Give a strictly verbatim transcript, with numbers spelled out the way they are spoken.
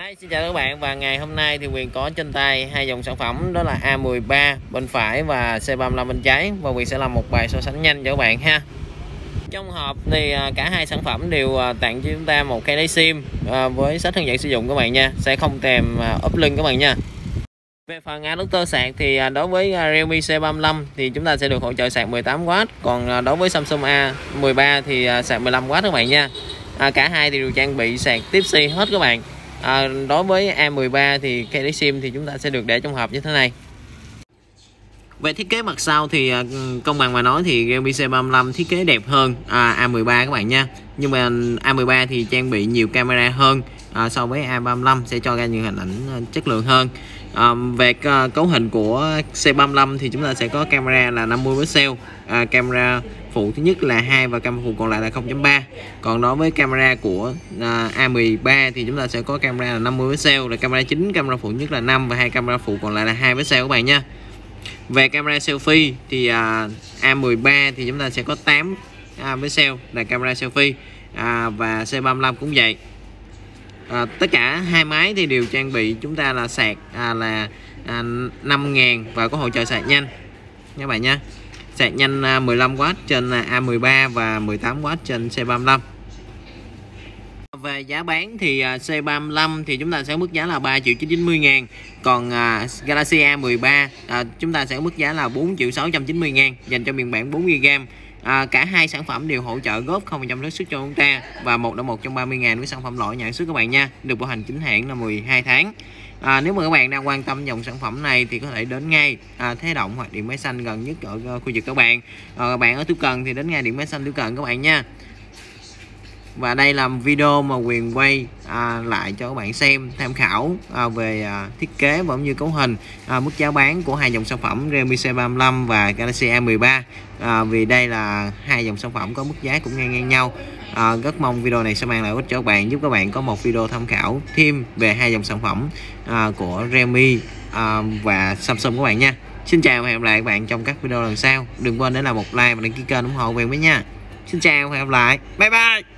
Hi, xin chào các bạn, và ngày hôm nay thì Quyền có trên tay hai dòng sản phẩm, đó là A mười ba bên phải và C ba mươi lăm bên trái, và Quyền sẽ làm một bài so sánh nhanh cho các bạn ha. Trong hộp thì cả hai sản phẩm đều tặng cho chúng ta một cái lấy sim với sách hướng dẫn sử dụng các bạn nha, sẽ không kèm ốp lưng các bạn nha. Về phần adapter sạc thì đối với Realme C ba mươi lăm thì chúng ta sẽ được hỗ trợ sạc mười tám oát, còn đối với Samsung A mười ba thì sạc mười lăm oát các bạn nha. À, cả hai thì đều trang bị sạc Type C hết các bạn. À, đối với A mười ba thì cái lấy sim thì chúng ta sẽ được để trong hộp như thế này. Về thiết kế mặt sau thì công bằng mà nói thì Realme C ba mươi lăm thiết kế đẹp hơn à, A mười ba các bạn nha. Nhưng mà A mười ba thì trang bị nhiều camera hơn à, so với A ba mươi lăm, sẽ cho ra những hình ảnh chất lượng hơn. À, về cấu hình của C ba mươi lăm thì chúng ta sẽ có camera là năm mươi pixel, à, camera phụ thứ nhất là hai và camera phụ còn lại là không chấm ba. Còn đối với camera của à, A mười ba thì chúng ta sẽ có camera là năm mươi pixel, là camera chính, camera phụ nhất là năm và hai camera phụ còn lại là hai pixel các bạn nha. Về camera selfie thì à, A mười ba thì chúng ta sẽ có tám à, pixel là camera selfie, à, và C ba mươi lăm cũng vậy. À, tất cả hai máy thì đều trang bị chúng ta là sạc à, là à, năm nghìn và có hỗ trợ sạc nhanh các bạn nha. Sạc nhanh à, mười lăm oát trên A mười ba và mười tám oát trên C ba mươi lăm. Về giá bán thì à, C ba mươi lăm thì chúng ta sẽ mức giá là ba triệu chín trăm chín mươi ngàn, còn à, Galaxy A mười ba à, chúng ta sẽ mức giá là bốn triệu sáu trăm chín mươi ngàn dành cho phiên bản bốn gi ga bai. À, cả hai sản phẩm đều hỗ trợ góp không phần trăm thuế xuất cho chúng ta, và một đổi một trong ba mươi ngàn với sản phẩm lỗi nhãn xuất các bạn nha, được bảo hành chính hãng là mười hai tháng. À, nếu mà các bạn đang quan tâm dòng sản phẩm này thì có thể đến ngay à, Thế Động hoặc Điện Máy Xanh gần nhất ở khu vực các bạn. À, bạn ở Tiểu Cần thì đến ngay Điện Máy Xanh Tiểu Cần các bạn nha. Và đây là video mà Quyền quay à, lại cho các bạn xem tham khảo à, về à, thiết kế và cũng như cấu hình, à, mức giá bán của hai dòng sản phẩm Realme C ba mươi lăm và Galaxy A mười ba. À, vì đây là hai dòng sản phẩm có mức giá cũng ngang ngang nhau. À, rất mong video này sẽ mang lại ích cho các bạn, giúp các bạn có một video tham khảo thêm về hai dòng sản phẩm à, của Realme à, và Samsung các bạn nha. Xin chào và hẹn gặp lại các bạn trong các video lần sau. Đừng quên để làm một like và đăng ký kênh ủng hộ Quyền với nha. Xin chào và hẹn gặp lại. Bye bye.